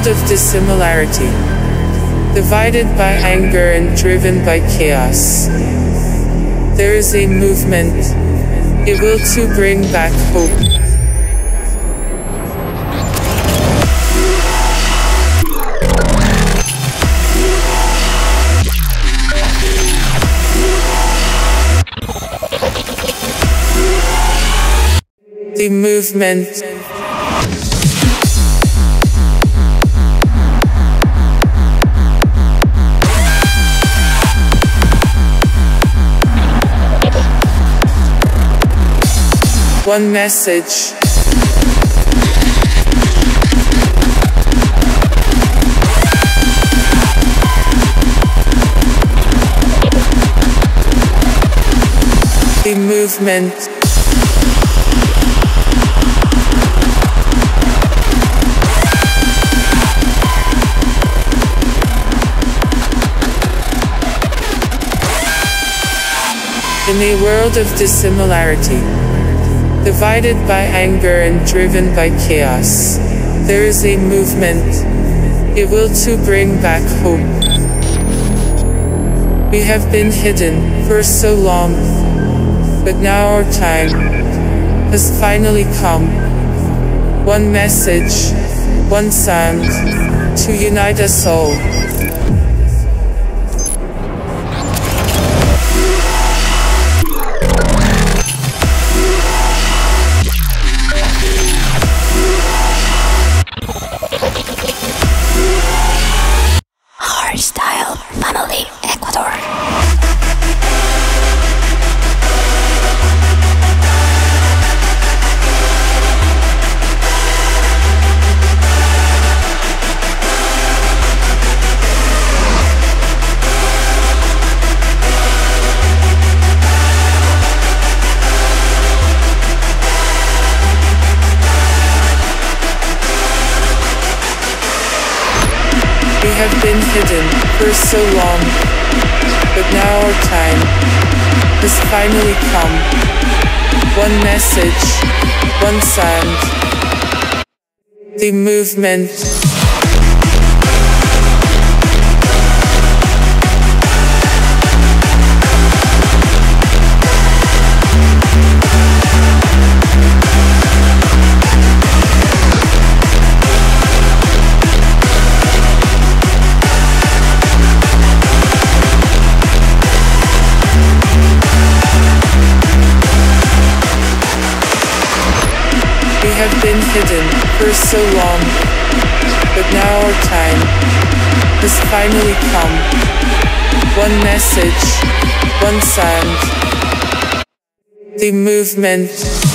of dissimilarity, divided by anger and driven by chaos. There is a movement. It will too bring back hope. The movement. One message. The movement. In a world of dissimilarity, divided by anger and driven by chaos, there is a movement. It will too bring back hope. We have been hidden for so long, but now our time has finally come. One message, one sound, to unite us all. Style Family Ecuador. We have been hidden for so long, but now our time has finally come. One message, one sound. The movement. We have been hidden for so long, but now our time has finally come. One message, one sound. The movement.